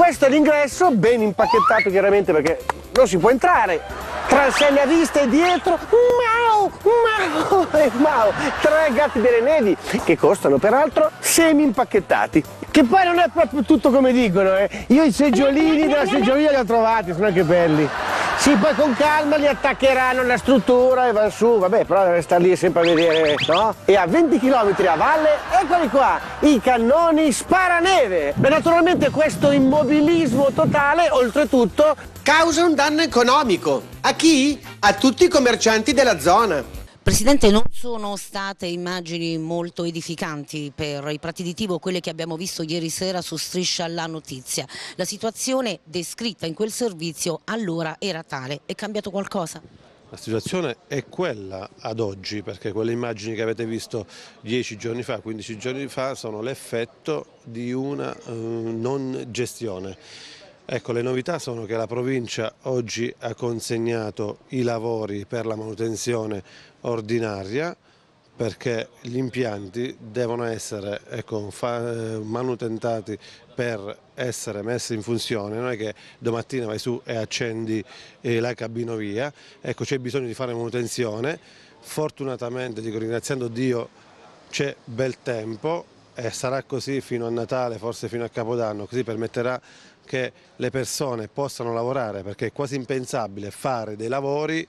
Questo è l'ingresso, ben impacchettato chiaramente perché non si può entrare. Transenne a vista e dietro, mau, mau e mau. 3 gatti delle nevi che costano peraltro semi impacchettati. Che poi non è proprio tutto come dicono, Io i seggiolini della seggiolina li ho trovati, sono anche belli. Sì, poi con calma li attaccheranno alla struttura e vanno su, vabbè, però deve stare lì sempre a vedere, no? E a 20 km a valle, eccoli qua, i cannoni sparaneve. E naturalmente questo immobilismo totale, oltretutto, causa un danno economico. A chi? A tutti i commercianti della zona. Presidente, non sono state immagini molto edificanti per i prati di Tivo quelle che abbiamo visto ieri sera su Striscia la Notizia. La situazione descritta in quel servizio allora era tale. È cambiato qualcosa? La situazione è quella ad oggi, perché quelle immagini che avete visto 10 giorni fa, 15 giorni fa, sono l'effetto di una non gestione. Ecco, le novità sono che la provincia oggi ha consegnato i lavori per la manutenzione ordinaria, perché gli impianti devono essere manutentati per essere messi in funzione. Non è che domattina vai su e accendi la cabinovia, ecco, c'è bisogno di fare manutenzione. Fortunatamente, dico, ringraziando Dio, c'è bel tempo e sarà così fino a Natale, forse fino a Capodanno, così permetterà che le persone possano lavorare, perché è quasi impensabile fare dei lavori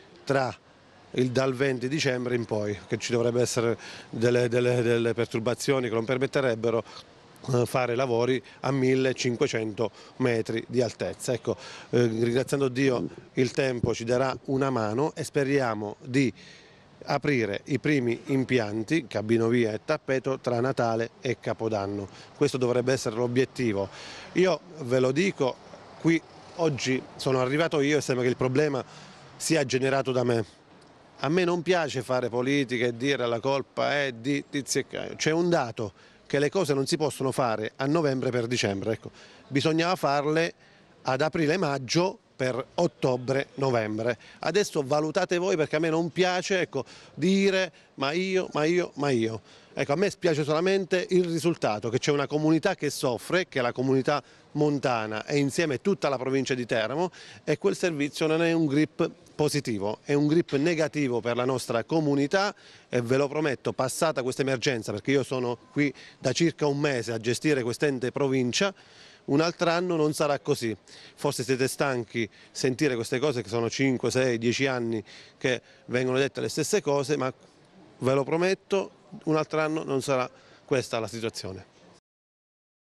dal 20 dicembre in poi, che ci dovrebbe essere delle perturbazioni che non permetterebbero fare lavori a 1500 metri di altezza. Ecco, ringraziando Dio il tempo ci darà una mano e speriamo di aprire i primi impianti, cabinovia e tappeto, tra Natale e Capodanno. Questo dovrebbe essere l'obiettivo. Io ve lo dico, qui oggi sono arrivato io e sembra che il problema sia generato da me. A me non piace fare politica e dire la colpa è di Tizio e Caio. C'è un dato, che le cose non si possono fare a novembre per dicembre. Ecco, bisognava farle ad aprile-maggio per ottobre-novembre. Adesso valutate voi, perché a me non piace, ecco, dire ma io. Ecco, a me spiace solamente il risultato, che c'è una comunità che soffre, che è la comunità montana e insieme tutta la provincia di Teramo, e quel servizio non è un grip positivo, è un grip negativo per la nostra comunità e ve lo prometto, passata questa emergenza, perché io sono qui da circa un mese a gestire quest'ente provincia, un altro anno non sarà così. Forse siete stanchi di sentire queste cose, che sono 5, 6, 10 anni che vengono dette le stesse cose, ma ve lo prometto, un altro anno non sarà questa la situazione.